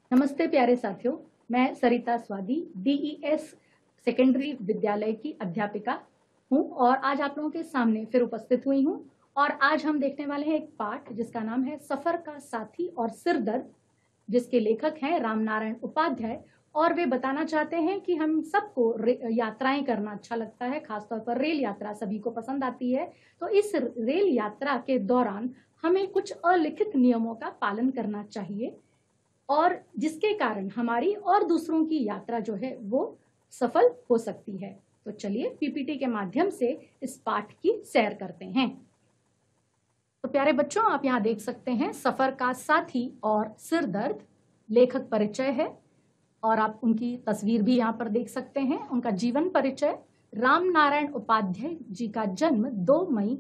नमस्ते प्यारे साथियों, मैं सरिता स्वादी डीईएस सेकेंडरी विद्यालय की अध्यापिका हूं और आज आप लोगों के सामने फिर उपस्थित हुई हूं। और आज हम देखने वाले हैं एक पाठ जिसका नाम है सफर का साथी और सिरदर्द, जिसके लेखक हैं रामनारायण उपाध्याय। और वे बताना चाहते हैं कि हम सबको यात्राएं करना अच्छा लगता है, खासतौर पर रेल यात्रा सभी को पसंद आती है। तो इस रेल यात्रा के दौरान हमें कुछ अलिखित नियमों का पालन करना चाहिए और जिसके कारण हमारी और दूसरों की यात्रा जो है वो सफल हो सकती है। तो चलिए पीपीटी के माध्यम से इस पाठ की सैर करते हैं। तो प्यारे बच्चों, आप यहाँ देख सकते हैं सफर का साथी और सिरदर्द, लेखक परिचय है और आप उनकी तस्वीर भी यहाँ पर देख सकते हैं। उनका जीवन परिचय: रामनारायण उपाध्याय जी का जन्म 2 मई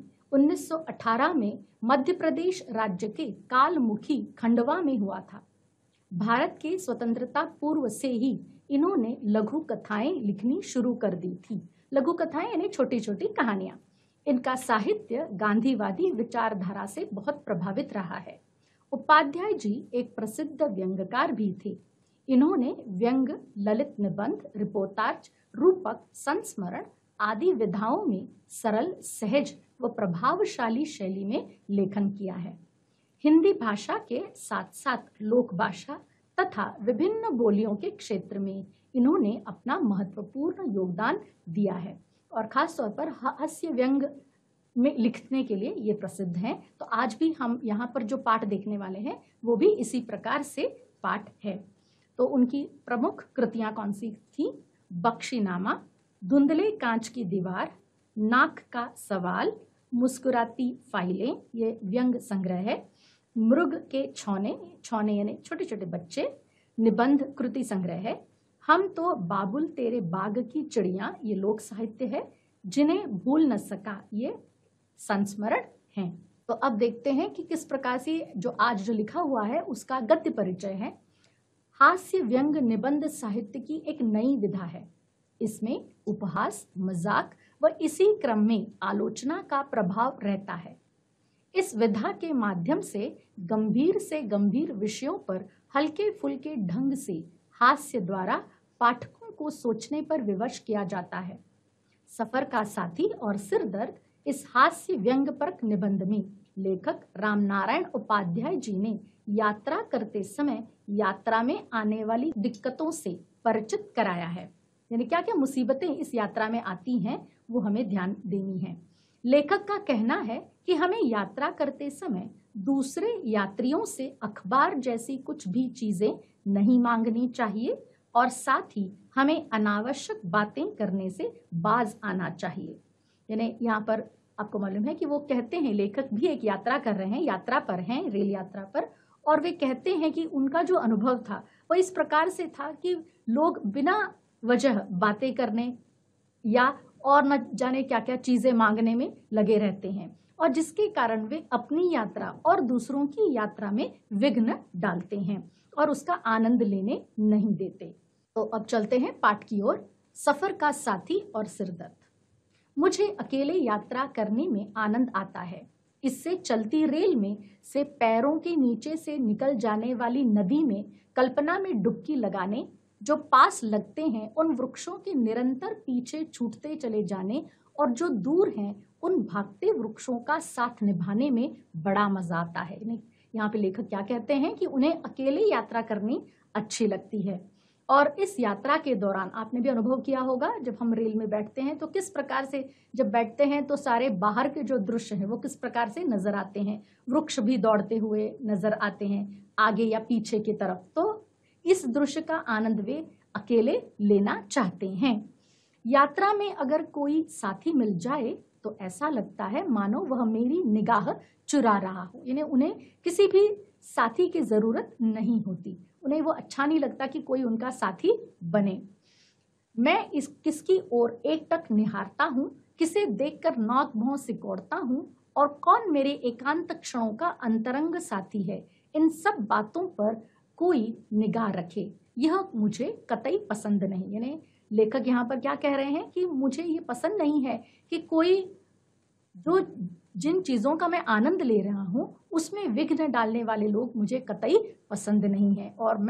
1918 में मध्य प्रदेश राज्य के कालमुखी खंडवा में हुआ था। भारत के स्वतंत्रता पूर्व से ही इन्होंने लघु कथाएं लिखनी शुरू कर दी थी। लघु कथाएं यानी छोटी छोटी कहानियां। इनका साहित्य गांधीवादी विचारधारा से बहुत प्रभावित रहा है। उपाध्याय जी एक प्रसिद्ध व्यंग्यकार भी थे। इन्होंने व्यंग, ललित निबंध, रिपोर्टाज, रूपक, संस्मरण आदि विधाओं में सरल, सहज व प्रभावशाली शैली में लेखन किया है। हिंदी भाषा के साथ साथ लोक भाषा तथा विभिन्न बोलियों के क्षेत्र में इन्होंने अपना महत्वपूर्ण योगदान दिया है और खास तौर पर हास्य व्यंग में लिखने के लिए ये प्रसिद्ध हैं। तो आज भी हम यहाँ पर जो पाठ देखने वाले हैं वो भी इसी प्रकार से पाठ है। तो उनकी प्रमुख कृतियां कौन सी थी? बख्शीनामा, धुंधले कांच की दीवार, नाक का सवाल, मुस्कुराती फाइलें, ये व्यंग संग्रह है, मृग के छौने, छौने यानी छोटे छोटे बच्चे, निबंध कृति संग्रह है, हम तो बाबुल तेरे बाग की चिड़िया, ये लोक साहित्य है, जिन्हें भूल न सका, ये संस्मरण हैं। तो अब देखते हैं कि किस प्रकार से जो आज जो लिखा हुआ है उसका गद्य परिचय है। हास्य व्यंग निबंध साहित्य की एक नई विधा है। इसमें उपहास, मजाक व इसी क्रम में आलोचना का प्रभाव रहता है। इस विधा के माध्यम से गंभीर विषयों पर हल्के फुल्के ढंग से हास्य द्वारा पाठकों को सोचने पर विवश किया जाता है। सफर का साथी और सिरदर्द इस हास्य व्यंग्यपरक निबंध में लेखक रामनारायण उपाध्याय जी ने यात्रा करते समय यात्रा में आने वाली दिक्कतों से परिचित कराया है। यानी क्या क्या मुसीबतें इस यात्रा में आती हैं वो हमें ध्यान देनी है। लेखक का कहना है कि हमें यात्रा करते समय दूसरे यात्रियों से अखबार जैसी कुछ भी चीजें नहीं मांगनी चाहिए और साथ ही हमें अनावश्यक बातें करने से बाज आना चाहिए। यानी यहाँ पर आपको मालूम है कि वो कहते हैं, लेखक भी एक यात्रा कर रहे हैं, यात्रा पर हैं, रेल यात्रा पर, और वे कहते हैं कि उनका जो अनुभव था वो इस प्रकार से था कि लोग बिना वजह बातें करने या और न जाने क्या क्या चीजें मांगने में लगे रहते हैं और जिसके कारण वे अपनी यात्रा और दूसरों की यात्रा में विघ्न डालते हैं और उसका आनंद लेने नहीं देते। तो अब चलते हैं पाठ की ओर। सफर का साथी और सिरदर्द। मुझे अकेले यात्रा करने में आनंद आता है। इससे चलती रेल में से पैरों के नीचे से निकल जाने वाली नदी में कल्पना में डुबकी लगाने, जो पास लगते हैं उन वृक्षों के निरंतर पीछे छूटते चले जाने और जो दूर हैं उन भागते वृक्षों का साथ निभाने में बड़ा मजा आता है। यहाँ पे लेखक क्या कहते हैं कि उन्हें अकेले यात्रा करनी अच्छी लगती है और इस यात्रा के दौरान आपने भी अनुभव किया होगा, जब हम रेल में बैठते हैं तो किस प्रकार से जब बैठते हैं तो सारे बाहर के जो दृश्य हैं वो किस प्रकार से नजर आते हैं। वृक्ष भी दौड़ते हुए नजर आते हैं आगे या पीछे की तरफ। तो इस दृश्य का आनंद वे अकेले लेना चाहते हैं। यात्रा में अगर कोई साथी मिल जाए तो ऐसा लगता है मानो वह मेरी निगाह चुरा रहा हो। यानी उन्हें किसी भी साथी की जरूरत नहीं होती, उन्हें वो अच्छा नहीं लगता कि कोई उनका साथी बने। मैं किसकी ओर एकटक निहारता हूँ, किसे देखकर नाक भौं सिकोड़ता हूँ और कौन मेरे एकांत क्षणों का अंतरंग साथी है, इन सब बातों पर कोई निगाह रखे, यह मुझे कतई पसंद नहीं। यानी लेखक यहाँ पर क्या कह रहे हैं कि मुझे ये पसंद नहीं है कि कोई जो जिन चीजों का मैं आनंद ले रहा हूँ उसमें विघ्न डालने वाले लोग मुझे कतई पसंद नहीं है और मैं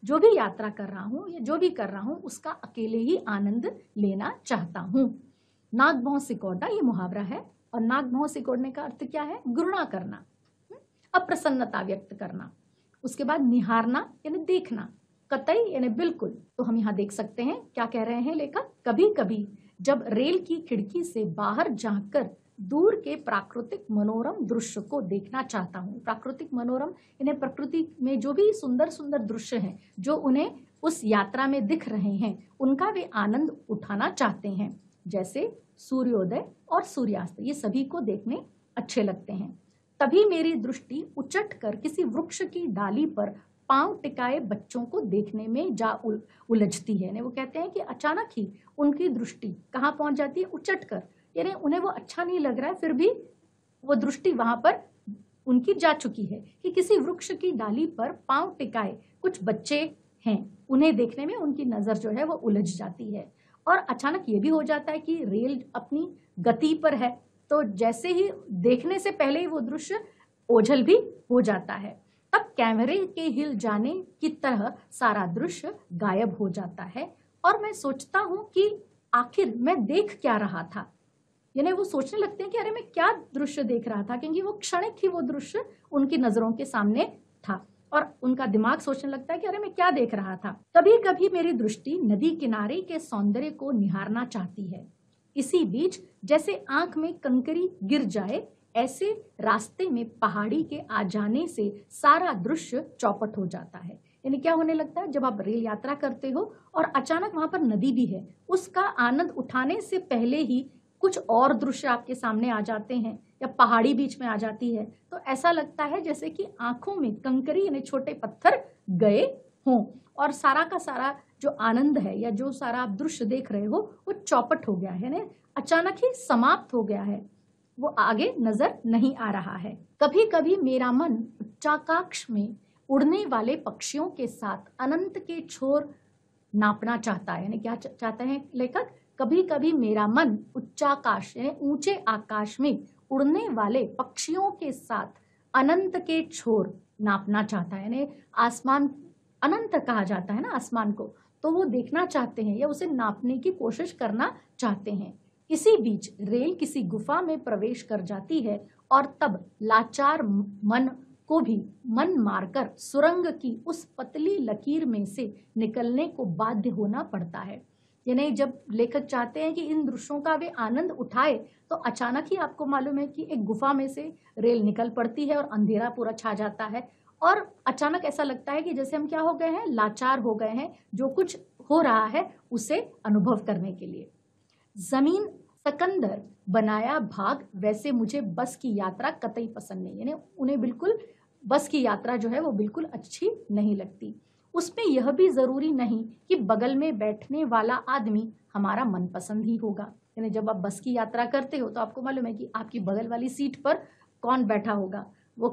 जो भी यात्रा कर रहा हूँ या जो भी कर रहा हूँ उसका अकेले ही आनंद लेना चाहता हूँ। नाक भौं सिकोड़ना ये मुहावरा है, और नाक भौं सिकोड़ने का अर्थ क्या है? घृणा करना, अप्रसन्नता व्यक्त करना। उसके बाद निहारना यानी देखना, कतई यानी बिल्कुल। तो हम यहाँ देख सकते हैं क्या कह रहे हैं लेखक, कभी कभी जब रेल की खिड़की से बाहर झांककर दूर के प्राकृतिक मनोरम दृश्य को देखना चाहता हूँ। प्राकृतिक मनोरम यानी प्रकृति में जो भी सुंदर सुंदर दृश्य हैं जो उन्हें उस यात्रा में दिख रहे हैं उनका वे आनंद उठाना चाहते हैं, जैसे सूर्योदय और सूर्यास्त, ये सभी को देखने अच्छे लगते हैं। तभी मेरी दृष्टि उचट कर किसी वृक्ष की डाली पर पांव टिकाए बच्चों को देखने में जा उलझती है। वो कहते हैं कि अचानक ही उनकी दृष्टि कहाँ पहुंच जाती है? उचट कर, यानी उन्हें वो अच्छा नहीं लग रहा है, फिर भी वो दृष्टि वहां पर उनकी जा चुकी है कि किसी वृक्ष की डाली पर पांव टिकाए कुछ बच्चे हैं, उन्हें देखने में उनकी नजर जो है वो उलझ जाती है। और अचानक ये भी हो जाता है कि रेल अपनी गति पर है, तो जैसे ही देखने से पहले ही वो दृश्य ओझल भी हो जाता है। तब कैमरे के हिल जाने की तरह सारा दृश्य गायब हो जाता है और मैं सोचता हूँ कि आखिर मैं देख क्या रहा था। यानी वो सोचने लगते हैं कि अरे मैं क्या दृश्य देख रहा था, क्योंकि वो क्षणिक ही वो दृश्य उनकी नजरों के सामने था और उनका दिमाग सोचने लगता है कि अरे मैं क्या देख रहा था। कभी कभी मेरी दृष्टि नदी किनारे के सौंदर्य को निहारना चाहती है। इसी बीच जैसे आंख में कंकरी गिर जाए, ऐसे रास्ते में पहाड़ी के आ जाने से सारा दृश्य चौपट हो जाता है। यानी क्या होने लगता है, जब आप रेल यात्रा करते हो और अचानक वहां पर नदी भी है, उसका आनंद उठाने से पहले ही कुछ और दृश्य आपके सामने आ जाते हैं या पहाड़ी बीच में आ जाती है, तो ऐसा लगता है जैसे कि आंखों में कंकरी यानी छोटे पत्थर गए हों और सारा का सारा जो आनंद है या जो सारा आप दृश्य देख रहे हो वो चौपट हो गया है ना, अचानक ही समाप्त हो गया है, वो आगे नजर नहीं आ रहा है। कभी कभी मेरा मन उच्चाकाश में उड़ने वाले पक्षियों के साथ अनंत के छोर नापना चाहता है। यानी क्या चाहता है लेखक? कभी कभी मेरा मन उच्चाकाश यानी ऊंचे आकाश में उड़ने वाले पक्षियों के साथ अनंत के छोर नापना चाहता है। यानी आसमान अनंत कहा जाता है ना आसमान को, तो वो देखना चाहते हैं या उसे नापने की कोशिश करना चाहते हैं। इसी बीच रेल किसी गुफा में प्रवेश कर जाती है और तब लाचार मन को भी मन मारकर सुरंग की उस पतली लकीर में से निकलने को बाध्य होना पड़ता है। यानी जब लेखक चाहते हैं कि इन दृश्यों का वे आनंद उठाए, तो अचानक ही आपको मालूम है कि एक गुफा में से रेल निकल पड़ती है और अंधेरा पूरा छा जाता है और अचानक ऐसा लगता है कि जैसे हम क्या हो गए हैं, लाचार हो गए हैं जो कुछ हो रहा है उसे अनुभव करने के लिए। जमीन सकंदर बनाया भाग वैसे मुझे बस की यात्रा कतई पसंद नहीं। यानी उन्हें बिल्कुल बस की यात्रा जो है वो बिल्कुल अच्छी नहीं लगती। उसमें यह भी जरूरी नहीं कि बगल में बैठने वाला आदमी हमारा मनपसंद ही होगा। यानी जब आप बस की यात्रा करते हो तो आपको मालूम है कि आपकी बगल वाली सीट पर कौन बैठा होगा, वो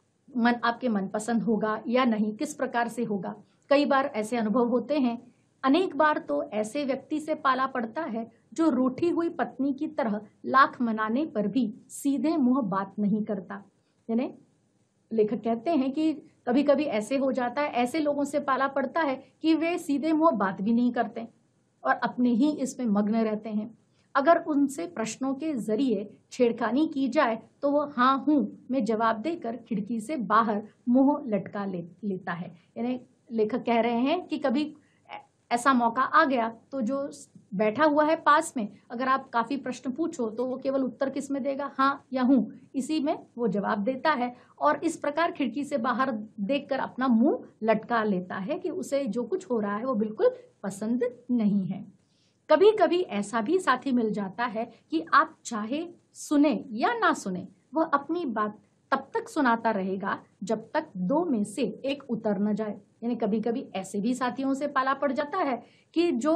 आपके मनपसंद होगा या नहीं, किस प्रकार से होगा। कई बार ऐसे अनुभव होते हैं। अनेक बार तो ऐसे व्यक्ति से पाला पड़ता है जो रूठी हुई पत्नी की तरह लाख मनाने पर भी सीधे मुंह बात नहीं करता। यानी लेखक कहते हैं कि कभी कभी ऐसे हो जाता है, ऐसे लोगों से पाला पड़ता है कि वे सीधे मुंह बात भी नहीं करते और अपने ही इसमें मग्न रहते हैं। अगर उनसे प्रश्नों के जरिए छेड़खानी की जाए तो वो हाँ हूं में जवाब देकर खिड़की से बाहर मुंह लटका लेता है। यानी लेखक कह रहे हैं कि कभी ऐसा मौका आ गया तो जो बैठा हुआ है पास में, अगर आप काफी प्रश्न पूछो तो वो केवल उत्तर किस में देगा, हाँ या हूं, इसी में वो जवाब देता है और इस प्रकार खिड़की से बाहर देखकर अपना मुंह लटका लेता है कि उसे जो कुछ हो रहा है वो बिल्कुल पसंद नहीं है। कभी कभी ऐसा भी साथी मिल जाता है कि आप चाहे सुने या ना सुने, वह अपनी बात तब तक सुनाता रहेगा जब तक दो में से एक उतर न जाए। यानी कभी कभी ऐसे भी साथियों से पाला पड़ जाता है कि जो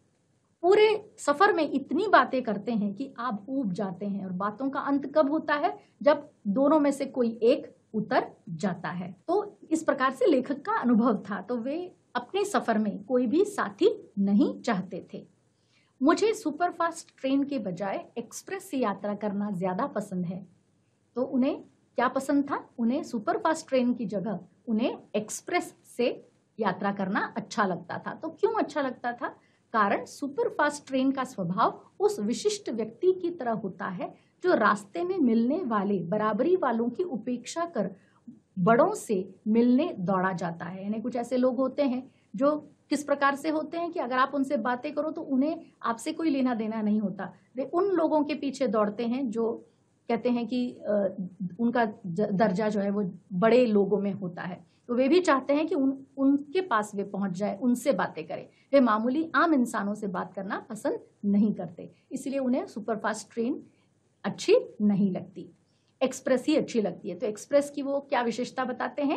पूरे सफर में इतनी बातें करते हैं कि आप ऊब जाते हैं और बातों का अंत कब होता है, जब दोनों में से कोई एक उतर जाता है। तो इस प्रकार से लेखक का अनुभव था, तो वे अपने सफर में कोई भी साथी नहीं चाहते थे। मुझे सुपरफास्ट ट्रेन के बजाय एक्सप्रेस से यात्रा करना ज्यादा पसंद है। तो उन्हें क्या पसंद था? उन्हें सुपरफास्ट ट्रेन की जगह उन्हें एक्सप्रेस से यात्रा करना अच्छा लगता था। तो क्यों अच्छा लगता था? कारण सुपरफास्ट ट्रेन का स्वभाव उस विशिष्ट व्यक्ति की तरह होता है जो रास्ते में मिलने वाले बराबरी वालों की उपेक्षा कर बड़ों से मिलने दौड़ा जाता है। यानी कुछ ऐसे लोग होते हैं जो किस प्रकार से होते हैं कि अगर आप उनसे बातें करो तो उन्हें आपसे कोई लेना देना नहीं होता। वे उन लोगों के पीछे दौड़ते हैं जो कहते हैं कि उनका दर्जा जो है वो बड़े लोगों में होता है। तो वे भी चाहते हैं कि उनके पास वे पहुंच जाए, उनसे बातें करें। वे मामूली आम इंसानों से बात करना पसंद नहीं करते, इसलिए उन्हें सुपरफास्ट ट्रेन अच्छी नहीं लगती, एक्सप्रेस ही अच्छी लगती है। तो एक्सप्रेस की वो क्या विशेषता बताते हैं?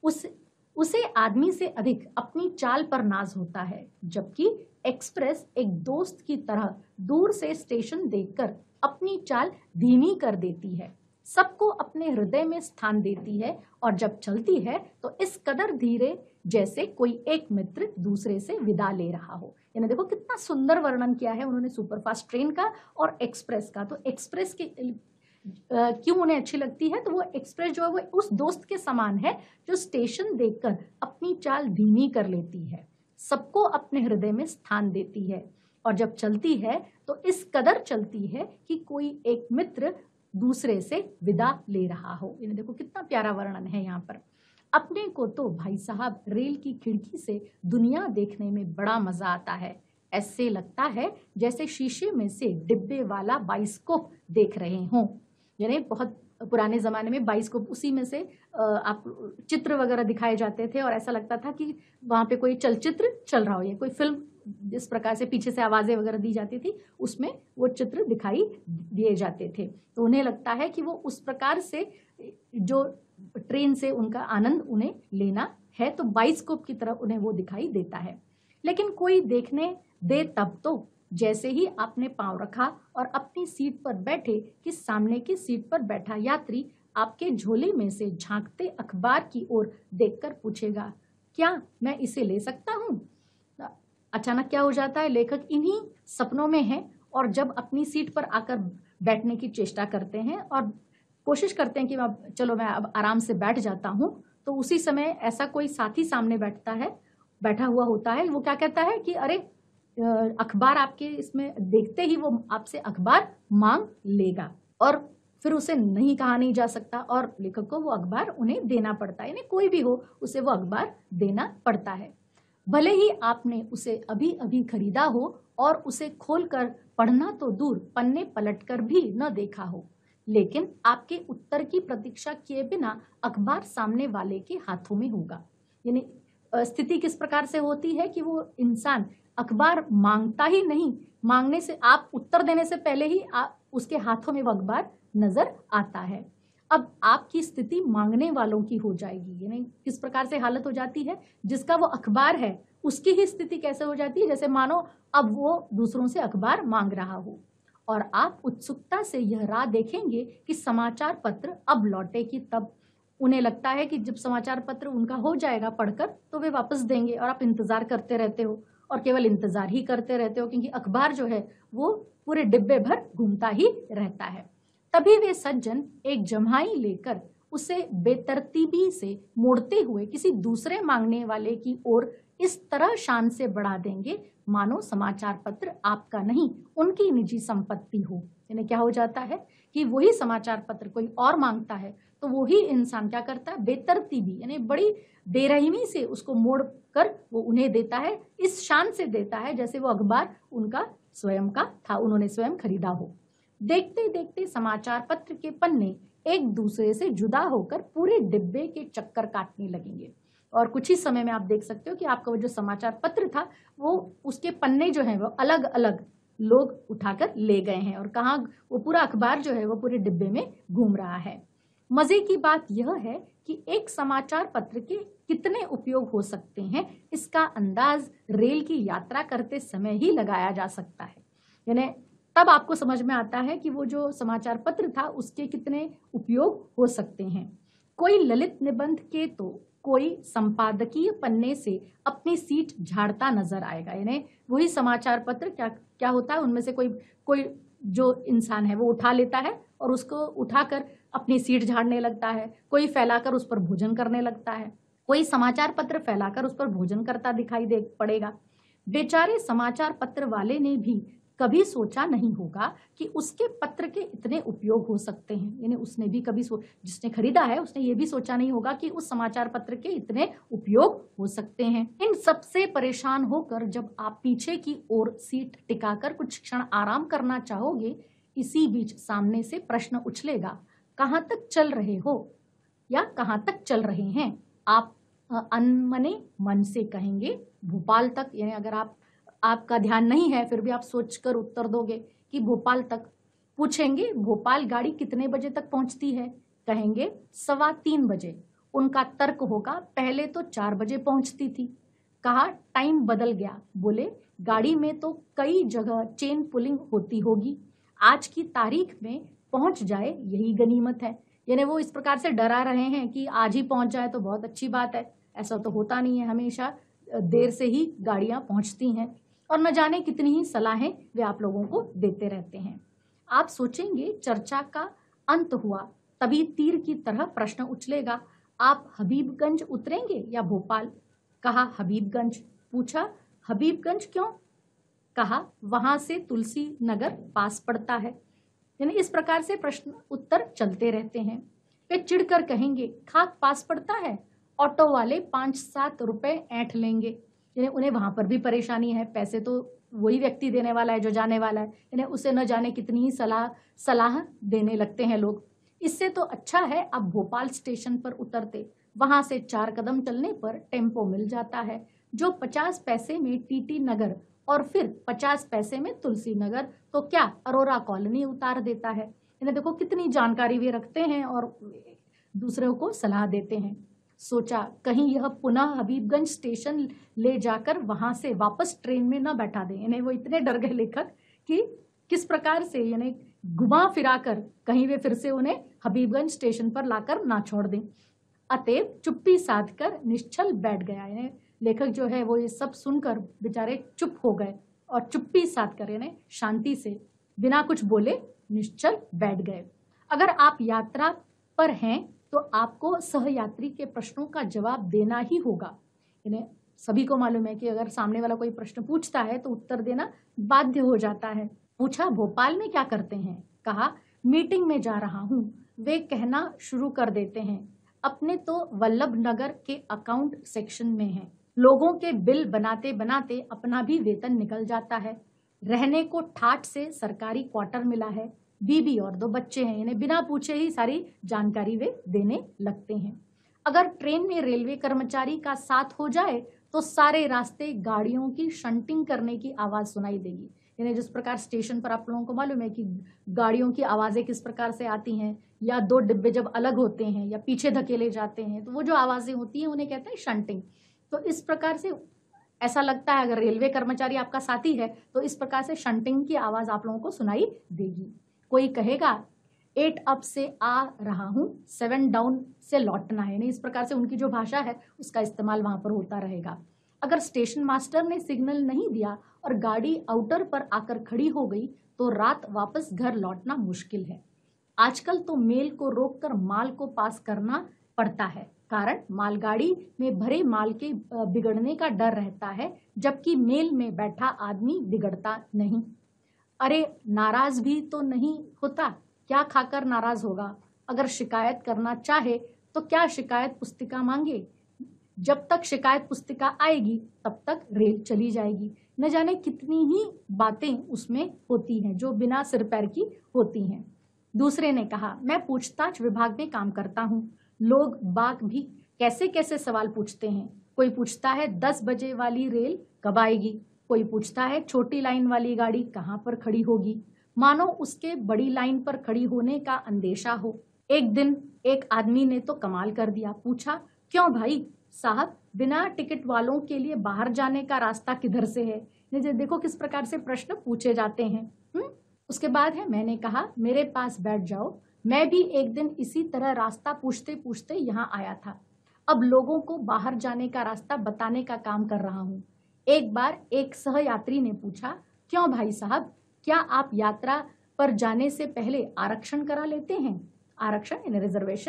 उसे आदमी से अधिक अपनी चाल पर नाज होता है, जबकि एक्सप्रेस एक दोस्त की तरह दूर से स्टेशन देखकर अपनी चाल धीमी कर देती है, सबको अपने हृदय में स्थान देती है और जब चलती है तो इस कदर धीरे जैसे कोई एक मित्र दूसरे से विदा ले रहा हो। यानी देखो कितना सुंदर वर्णन किया है उन्होंने सुपरफास्ट ट्रेन का और एक्सप्रेस का। तो एक्सप्रेस के क्यों उन्हें अच्छी लगती है? तो वो एक्सप्रेस जो है वो उस दोस्त के समान है जो स्टेशन देखकर अपनी चाल धीमी कर लेती है, सबको अपने हृदय में स्थान देती है और जब चलती है तो इस कदर चलती है कि कोई एक मित्र दूसरे से विदा ले रहा हो। इन्हें देखो कितना प्यारा वर्णन है यहाँ पर। अपने को तो भाई साहब रेल की खिड़की से दुनिया देखने में बड़ा मजा आता है। ऐसे लगता है जैसे शीशे में से डिब्बे वाला बाइस्कोप देख रहे हों। यानी बहुत पुराने ज़माने में बाइस्कोप, उसी में से आप चित्र वगैरह दिखाए जाते थे और ऐसा लगता था कि वहाँ पे कोई चलचित्र चल रहा हो या कोई फिल्म, जिस प्रकार से पीछे से आवाज़ें वगैरह दी जाती थी उसमें वो चित्र दिखाई दिए जाते थे। तो उन्हें लगता है कि वो उस प्रकार से जो ट्रेन से उनका आनंद उन्हें लेना है तो बाइस्कोप की तरह उन्हें वो दिखाई देता है। लेकिन कोई देखने दे तब तो जैसे ही आपने पांव रखा और अपनी सीट पर बैठे कि सामने की सीट पर बैठा यात्री आपके झोले में से झांकते अखबार की ओर देखकर पूछेगा, क्या मैं इसे ले सकता हूँ? अचानक क्या हो जाता है, लेखक इन्हीं सपनों में है और जब अपनी सीट पर आकर बैठने की चेष्टा करते हैं और कोशिश करते हैं कि चलो मैं अब आराम से बैठ जाता हूँ, तो उसी समय ऐसा कोई साथी सामने बैठा हुआ होता है। वो क्या कहता है कि अरे अखबार आपके इसमें देखते ही वो आपसे अखबार मांग लेगा और फिर उसे नहीं कहा नहीं जा सकता और लेखक को वो अखबार उन्हें देना पड़ता है। यानी कोई भी हो उसे वो अखबार देना पड़ता है, भले ही आपने उसे अभी अभी खरीदा हो और उसे खोलकर पढ़ना तो दूर पन्ने पलटकर भी न देखा हो, लेकिन आपके उत्तर की प्रतीक्षा किए बिना अखबार सामने वाले के हाथों में होगा। यानी स्थिति किस प्रकार से होती है कि वो इंसान अखबार मांगता ही नहीं, मांगने से आप उत्तर देने से पहले ही उसके हाथों में वो अखबार नजर आता है। अब आपकी स्थिति मांगने वालों की हो जाएगी। यानी किस प्रकार से हालत हो जाती है, जिसका वो अखबार है उसकी ही स्थिति कैसे हो जाती है, जैसे मानो अब वो दूसरों से अखबार मांग रहा हो और आप उत्सुकता से यह राह देखेंगे कि समाचार पत्र अब लौटे कि तब। उन्हें लगता है कि जब समाचार पत्र उनका हो जाएगा पढ़कर तो वे वापस देंगे और आप इंतजार करते रहते हो और केवल इंतजार ही करते रहते हो क्योंकि अखबार जो है वो पूरे डिब्बे भर घूमता ही रहता है। तभी वे सज्जन एक जम्हाई लेकर उसे बेतरतीबी से मोड़ते हुए किसी दूसरे मांगने वाले की ओर इस तरह शान से बढ़ा देंगे मानो समाचार पत्र आपका नहीं उनकी निजी संपत्ति हो। यानी क्या हो जाता है कि वही समाचार पत्र कोई और मांगता है तो वही इंसान क्या करता है, बेतरतीबी यानी बड़ी बेरहमी से उसको मोड़ कर वो उन्हें देता है, इस शान से देता है जैसे वो अखबार उनका स्वयं का था, उन्होंने स्वयं खरीदा हो। देखते देखते समाचार पत्र के पन्ने एक दूसरे से जुदा होकर पूरे डिब्बे के चक्कर काटने लगेंगे और कुछ ही समय में आप देख सकते हो कि आपका वो जो समाचार पत्र था वो उसके पन्ने जो हैं वो अलग अलग लोग उठाकर ले गए हैं और कहाँ वो पूरा अखबार जो है वो पूरे डिब्बे में घूम रहा है। मजे की बात यह है कि एक समाचार पत्र के कितने उपयोग हो सकते हैं इसका अंदाज रेल की यात्रा करते समय ही लगाया जा सकता है। यानी तब आपको समझ में आता है कि वो जो समाचार पत्र था उसके कितने उपयोग हो सकते हैं। कोई ललित निबंध के तो कोई संपादकीय पन्ने से अपनी सीट झाड़ता नजर आएगा। यानी वही समाचार पत्र क्या होता है, उनमें से कोई जो इंसान है वो उठा लेता है और उसको उठाकर अपनी सीट झाड़ने लगता है, कोई फैलाकर उस पर भोजन करने लगता है। कोई समाचार पत्र फैलाकर उस पर भोजन करता दिखाई दे पड़ेगा। बेचारे समाचार पत्र वाले ने भी कभी सोचा नहीं होगा कि उसके पत्र के इतने उपयोग हो सकते हैं। यानी उसने भी कभी जिसने खरीदा है उसने ये भी सोचा नहीं होगा कि उस समाचार पत्र के इतने उपयोग हो सकते हैं। इन सबसे परेशान होकर जब आप पीछे की ओर सीट टिकाकर कुछ क्षण आराम करना चाहोगे, इसी बीच सामने से प्रश्न उछलेगा, कहाँ तक चल रहे हो या कहाँ तक चल रहे हैं। आप अनमने मन से कहेंगे भोपाल तक। यानी अगर आपका ध्यान नहीं है फिर भी आप सोचकर उत्तर दोगे कि भोपाल तक। पूछेंगे भोपाल गाड़ी कितने बजे तक पहुंचती है, कहेंगे 3:15 बजे। उनका तर्क होगा पहले तो 4 बजे पहुंचती थी। कहा टाइम बदल गया, बोले गाड़ी में तो कई जगह चेन पुलिंग होती होगी, आज की तारीख में पहुंच जाए यही गनीमत है। यानी वो इस प्रकार से डरा रहे हैं कि आज ही पहुंच जाए तो बहुत अच्छी बात है। ऐसा तो होता नहीं है, हमेशा देर से ही गाड़ियां पहुंचती हैं और न जाने कितनी ही सलाहें वे आप लोगों को देते रहते हैं। आप सोचेंगे चर्चा का अंत हुआ, तभी तीर की तरह प्रश्न उछलेगा, आप हबीबगंज उतरेंगे या भोपाल। कहा हबीबगंज। पूछा हबीबगंज क्यों। कहा वहां से तुलसी नगर पास पड़ता है। यानी इस प्रकार से प्रश्न उत्तर चलते रहते हैं। वे चिढ़कर कहेंगे खाक पास पड़ता है, ऑटो वाले 5-7 रुपए ऐंठ लेंगे। यानी उन्हें वहां पर भी परेशानी है, पैसे तो वही व्यक्ति देने वाला है जो जाने वाला है, यानी उसे न जाने कितनी ही सलाह देने लगते हैं लोग। इससे तो अच्छा है आप भोपाल स्टेशन पर उतरते, वहां से 4 कदम चलने पर टेम्पो मिल जाता है जो 50 पैसे में टीटी नगर और फिर 50 पैसे में तुलसी नगर तो क्या अरोरा कॉलोनी उतार देता है। यानी देखो कितनी जानकारी वे रखते हैं और दूसरों को सलाह देते हैं। सोचा कहीं यह पुनः हबीबगंज स्टेशन ले जाकर वहां से वापस ट्रेन में न बैठा दें। यानी वो इतने डर गए लेखक कि किस प्रकार से यानी घुमा फिरा कर कहीं वे फिर से उन्हें हबीबगंज स्टेशन पर लाकर ना छोड़ दें। अतएव चुप्पी साध कर निश्चल बैठ गया। यानी लेखक जो है वो ये सब सुनकर बेचारे चुप हो गए और चुप्पी साध कर यानी शांति से बिना कुछ बोले निश्चल बैठ गए। अगर आप यात्रा पर हैं तो आपको सहयात्री के प्रश्नों का जवाब देना ही होगा। यानी सभी को मालूम है कि अगर सामने वाला कोई प्रश्न पूछता है तो उत्तर देना बाध्य हो जाता है। पूछा भोपाल में क्या करते हैं। कहा मीटिंग में जा रहा हूँ। वे कहना शुरू कर देते हैं अपने तो वल्लभ नगर के अकाउंट सेक्शन में है, लोगों के बिल बनाते बनाते अपना भी वेतन निकल जाता है, रहने को ठाठ से सरकारी क्वार्टर मिला है, बीबी और 2 बच्चे हैं। यानी बिना पूछे ही सारी जानकारी वे देने लगते हैं। अगर ट्रेन में रेलवे कर्मचारी का साथ हो जाए तो सारे रास्ते गाड़ियों की शंटिंग करने की आवाज सुनाई देगी। यानी जिस प्रकार स्टेशन पर आप लोगों को मालूम है कि गाड़ियों की आवाजें किस प्रकार से आती हैं, या 2 डिब्बे जब अलग होते हैं या पीछे धकेले जाते हैं तो वो जो आवाजें होती हैं उन्हें कहते हैं शंटिंग। तो इस प्रकार से ऐसा लगता है अगर रेलवे कर्मचारी आपका साथी है तो इस प्रकार से शंटिंग की आवाज आप लोगों को सुनाई देगी। कोई कहेगा 8 अप से आ रहा हूँ, 7 डाउन से लौटना है। नहीं, इस प्रकार से उनकी जो भाषा है उसका इस्तेमाल वहां पर होता रहेगा। अगर स्टेशन मास्टर ने सिग्नल नहीं दिया और गाड़ी आउटर पर आकर खड़ी हो गई तो रात वापस घर लौटना मुश्किल है। आजकल तो मेल को रोककर माल को पास करना पड़ता है, कारण मालगाड़ी में भरे माल के बिगड़ने का डर रहता है, जबकि मेल में बैठा आदमी बिगड़ता नहीं। अरे नाराज भी तो नहीं होता, क्या खाकर नाराज होगा। अगर शिकायत करना चाहे तो क्या शिकायत पुस्तिका मांगे, जब तक शिकायत पुस्तिका आएगी तब तक रेल चली जाएगी। न जाने कितनी ही बातें उसमें होती हैं जो बिना सिर पैर की होती हैं। दूसरे ने कहा मैं पूछताछ विभाग में काम करता हूँ, लोग बाग भी कैसे कैसे सवाल पूछते हैं। कोई पूछता है 10 बजे वाली रेल कब आएगी, कोई पूछता है छोटी लाइन वाली गाड़ी कहाँ पर खड़ी होगी, मानो उसके बड़ी लाइन पर खड़ी होने का अंदेशा हो। एक दिन एक आदमी ने तो कमाल कर दिया, पूछा क्यों भाई साहब बिना टिकट वालों के लिए बाहर जाने का रास्ता किधर से है। देखो किस प्रकार से प्रश्न पूछे जाते हैं। उसके बाद है मैंने कहा मेरे पास बैठ जाओ, मैं भी एक दिन इसी तरह रास्ता पूछते पूछते यहाँ आया था, अब लोगों को बाहर जाने का रास्ता बताने का काम कर रहा हूँ। एक बार एक सहयात्री ने पूछा क्यों भाई साहब क्या आप यात्रा पर जाने से पहले आरक्षण करा लेते हैं। आरक्षण यानी रिजर्वेशन।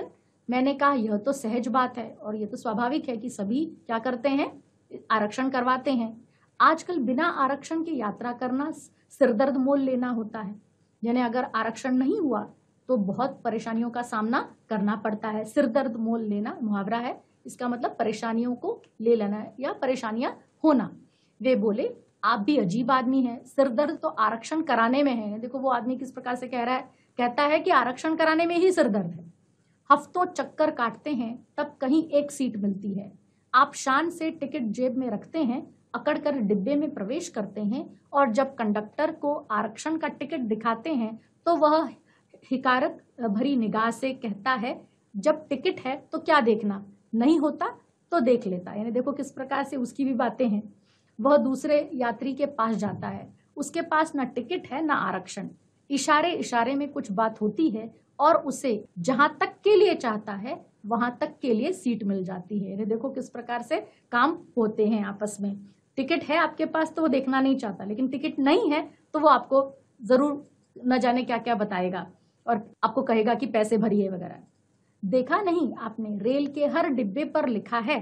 मैंने कहा यह तो सहज बात है और यह तो स्वाभाविक है कि सभी क्या करते हैं, आरक्षण करवाते हैं। आजकल बिना आरक्षण के यात्रा करना सिरदर्द मोल लेना होता है, यानी अगर आरक्षण नहीं हुआ तो बहुत परेशानियों का सामना करना पड़ता है। सिरदर्द मोल लेना मुहावरा है, इसका मतलब परेशानियों को ले लेना है या परेशानियां होना। वे बोले आप भी अजीब आदमी हैं, सिरदर्द तो आरक्षण कराने में है। देखो वो आदमी किस प्रकार से कह रहा है, कहता है कि आरक्षण कराने में ही सिरदर्द है। हफ्तों चक्कर काटते हैं तब कहीं एक सीट मिलती है। आप शान से टिकट जेब में रखते हैं, अकड़कर डिब्बे में प्रवेश करते हैं और जब कंडक्टर को आरक्षण का टिकट दिखाते हैं तो वह हिकारत भरी निगाह से कहता है जब टिकट है तो क्या देखना, नहीं होता तो देख लेता। यानी देखो किस प्रकार से उसकी भी बातें हैं। वह दूसरे यात्री के पास जाता है, उसके पास ना टिकट है ना आरक्षण। इशारे इशारे में कुछ बात होती है और उसे जहां तक के लिए चाहता है वहां तक के लिए सीट मिल जाती है। यानी देखो किस प्रकार से काम होते हैं आपस में। टिकट है आपके पास तो वो देखना नहीं चाहता, लेकिन टिकट नहीं है तो वो आपको जरूर न जाने क्या क्या बताएगा और आपको कहेगा कि पैसे भरिए वगैरह। देखा नहीं आपने, रेल के हर डिब्बे पर लिखा है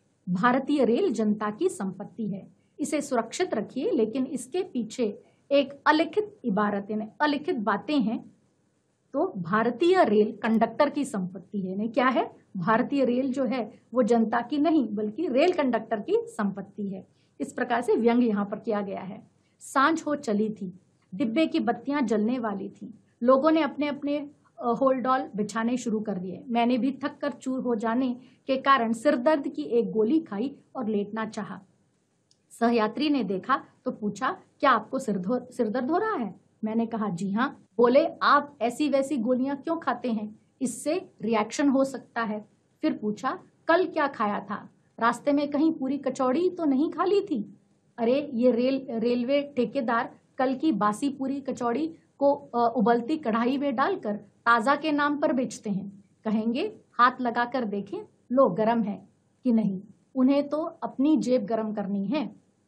भारतीय रेल जनता की संपत्ति है, इसे सुरक्षित रखिए। लेकिन इसके पीछे एक अलिखित इबारत यानी अलिखित बातें हैं। तो भारतीय रेल कंडक्टर की संपत्ति है। क्या है, भारतीय रेल जो है वो जनता की नहीं बल्कि रेल कंडक्टर की संपत्ति है। इस प्रकार से व्यंग यहाँ पर किया गया है। सांझ हो चली थी, डिब्बे की बत्तियां जलने वाली थी, लोगों ने अपने अपने होलडॉल बिछाने शुरू कर दिए। मैंने भी थक कर चूर हो जाने के कारण सिरदर्द की एक गोली खाई और लेटना चाहा। सहयात्री ने देखा तो पूछा क्या आपको सिरदर्द हो रहा है? मैंने कहा जी हाँ। बोले आप ऐसी वैसी गोलियां क्यों खाते हैं, इससे रिएक्शन हो सकता है। फिर पूछा कल क्या खाया था, रास्ते में कहीं पूरी कचौड़ी तो नहीं खा ली थी? अरे ये रेलवे ठेकेदार कल की बासी पूरी कचौड़ी को उबलती कढ़ाई में डालकर ताजा के नाम पर बेचते हैं। कहेंगे हाथ लगाकर देखें लो गरम है कि नहीं, उन्हें तो अपनी जेब गरम करनी है।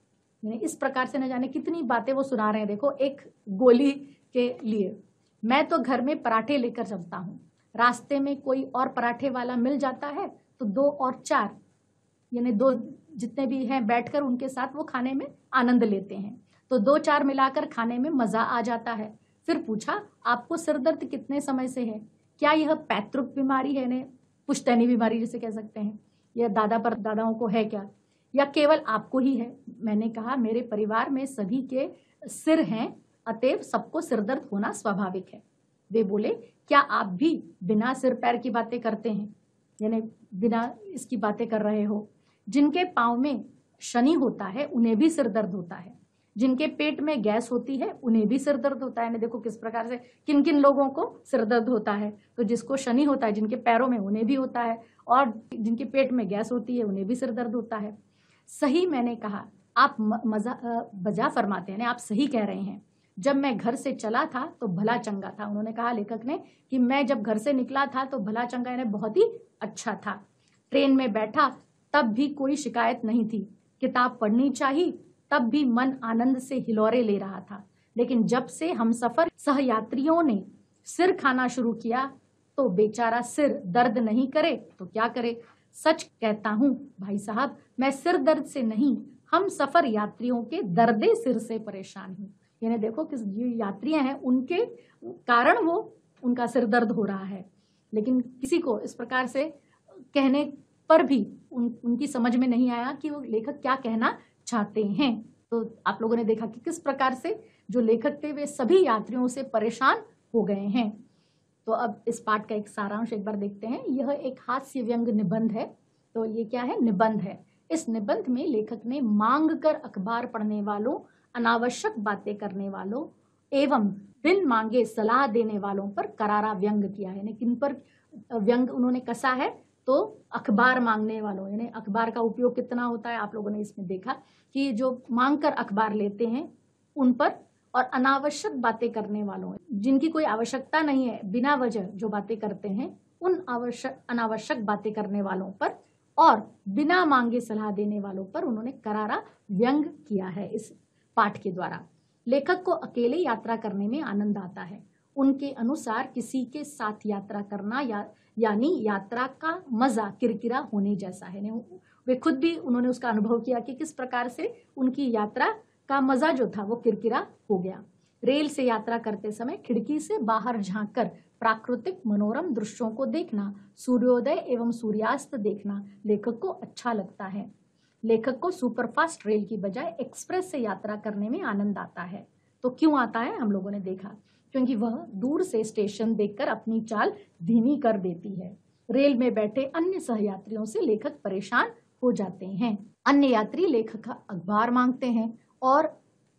इस प्रकार से न जाने कितनी बातें वो सुना रहे हैं। देखो एक गोली के लिए। मैं तो घर में पराठे लेकर चलता हूँ, रास्ते में कोई और पराठे वाला मिल जाता है तो 2 और 4 यानी 2 जितने भी हैं बैठकर उनके साथ वो खाने में आनंद लेते हैं। तो 2-4 मिलाकर खाने में मजा आ जाता है। फिर पूछा आपको सिरदर्द कितने समय से है? क्या यह पैतृक बीमारी है, ने पुश्तैनी बीमारी जिसे कह सकते हैं, यह दादा पर दादाओं को है क्या, या केवल आपको ही है? मैंने कहा मेरे परिवार में सभी के सिर हैं, अतएव सबको सिरदर्द होना स्वाभाविक है। वे बोले क्या आप भी बिना सिर पैर की बातें करते हैं, यानी बिना इसकी बातें कर रहे हो? जिनके पाँव में शनि होता है उन्हें भी सिरदर्द होता है, जिनके पेट में गैस होती है उन्हें भी सिरदर्द होता है। देखो किस प्रकार से किन किन लोगों को सिरदर्द होता है। तो जिसको शनि होता है, जिनके पैरों में, उन्हें भी होता है, और जिनके पेट में गैस होती है उन्हें भी सिरदर्द होता है। सही, मैंने कहा आप बजा फरमाते हैं, आप सही कह रहे हैं। जब मैं घर से चला था तो भला चंगा था। उन्होंने कहा लेखक ने कि मैं जब घर से निकला था तो भला चंगा यानी बहुत ही अच्छा था। ट्रेन में बैठा तब भी कोई शिकायत नहीं थी, किताब पढ़नी चाहिए तब भी मन आनंद से हिलोरे ले रहा था। लेकिन जब से हमसफर सहयात्रियों ने सिर खाना शुरू किया तो बेचारा सिर दर्द नहीं करे तो क्या करे। सच कहता हूँ भाई साहब, मैं सिर दर्द से नहीं, हम सफर यात्रियों के दर्दे सिर से परेशान हूँ। यानी देखो कि जो यात्रियां हैं उनके कारण वो उनका सिर दर्द हो रहा है, लेकिन किसी को इस प्रकार से कहने पर भी उनकी समझ में नहीं आया कि वो लेखक क्या कहना चाहते हैं। तो आप लोगों ने देखा कि किस प्रकार से जो लेखक थे वे सभी यात्रियों से परेशान हो गए हैं। तो अब इस पाठ का एक सारांश एक बार देखते हैं। यह एक हास्य व्यंग निबंध है। तो ये क्या है, निबंध है। इस निबंध में लेखक ने मांग कर अखबार पढ़ने वालों, अनावश्यक बातें करने वालों एवं बिन मांगे सलाह देने वालों पर करारा व्यंग किया है। यानी किन पर व्यंग उन्होंने कसा है, तो अखबार मांगने वालों, यानी अखबार का उपयोग कितना होता है आप लोगों ने इसमें देखा कि जो मांग कर अखबार लेते हैं उन पर, और अनावश्यक बातें करने वालों, जिनकी कोई आवश्यकता नहीं है, बिना वजह जो बातें करते हैं उन अनावश्यक बातें करने वालों पर, और बिना मांगे सलाह देने वालों पर उन्होंने करारा व्यंग किया है इस पाठ के द्वारा। लेखक को अकेले यात्रा करने में आनंद आता है। उनके अनुसार किसी के साथ यात्रा करना या यानी यात्रा का मजा किरकिरा होने जैसा है। वे खुद भी उन्होंने उसका अनुभव किया कि किस प्रकार से उनकी यात्रा का मजा जो था वो किरकिरा हो गया। रेल से यात्रा करते समय खिड़की से बाहर झांककर प्राकृतिक मनोरम दृश्यों को देखना, सूर्योदय एवं सूर्यास्त देखना लेखक को अच्छा लगता है। लेखक को सुपरफास्ट रेल की बजाय एक्सप्रेस से यात्रा करने में आनंद आता है। तो क्यों आता है, हम लोगों ने देखा, क्योंकि वह दूर से स्टेशन देखकर अपनी चाल धीमी कर देती है। रेल में बैठे अन्य सहयात्रियों से लेखक परेशान हो जाते हैं। अन्य यात्री लेखक का अखबार मांगते हैं और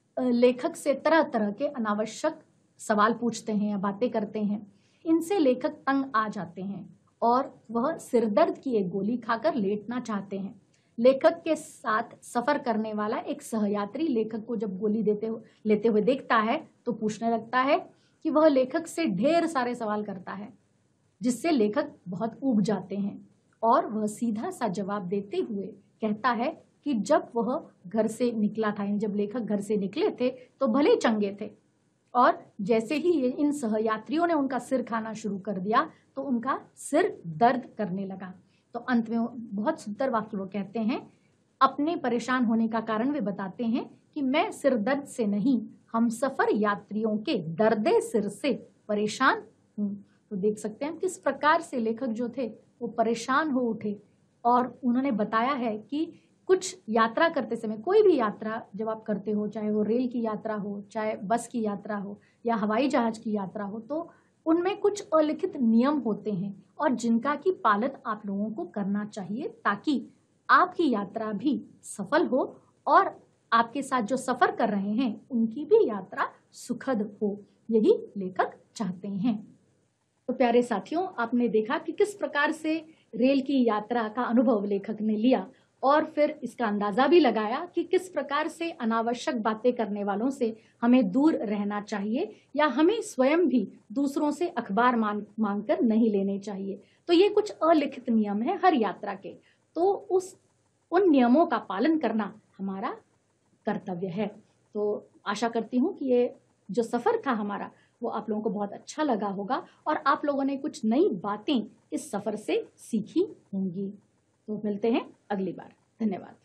लेखक से तरह तरह के अनावश्यक सवाल पूछते हैं या बातें करते हैं। इनसे लेखक तंग आ जाते हैं और वह सिरदर्द की एक गोली खाकर लेटना चाहते हैं। लेखक के साथ सफर करने वाला एक सहयात्री लेखक को जब गोली लेते हुए देखता है तो पूछने लगता है कि वह लेखक से ढेर सारे सवाल करता है, जिससे लेखक बहुत ऊब जाते हैं और वह सीधा सा जवाब देते हुए कहता है कि जब वह घर से निकला था, जब लेखक घर से निकले थे तो भले चंगे थे, और जैसे ही इन सहयात्रियों ने उनका सिर खाना शुरू कर दिया तो उनका सिर दर्द करने लगा। तो अंत में बहुत सुंदर वाक्य वो कहते हैं, अपने परेशान होने का कारण वे बताते हैं कि मैं सिर दर्द से नहीं, हम सफर यात्रियों के दर्दे सिर से परेशान हूँ। तो देख सकते हैं किस प्रकार से लेखक जो थे वो परेशान हो उठे और उन्होंने बताया है कि कुछ यात्रा करते समय, कोई भी यात्रा जब आप करते हो, चाहे वो रेल की यात्रा हो, चाहे बस की यात्रा हो या हवाई जहाज की यात्रा हो, तो उनमें कुछ अलिखित नियम होते हैं और जिनका की पालन आप लोगों को करना चाहिए ताकि आपकी यात्रा भी सफल हो और आपके साथ जो सफर कर रहे हैं उनकी भी यात्रा सुखद हो। यही लेखक चाहते हैं। तो प्यारे साथियों, आपने देखा कि किस प्रकार से रेल की यात्रा का अनुभव लेखक ने लिया और फिर इसका अंदाजा भी लगाया कि किस प्रकार से अनावश्यक बातें करने वालों से हमें दूर रहना चाहिए या हमें स्वयं भी दूसरों से अखबार मांग कर नहीं लेने चाहिए। तो ये कुछ अलिखित नियम है हर यात्रा के, तो उन नियमों का पालन करना हमारा कर्तव्य है। तो आशा करती हूँ कि ये जो सफर था हमारा वो आप लोगों को बहुत अच्छा लगा होगा और आप लोगों ने कुछ नई बातें इस सफर से सीखी होंगी। तो मिलते हैं अगली बार। धन्यवाद।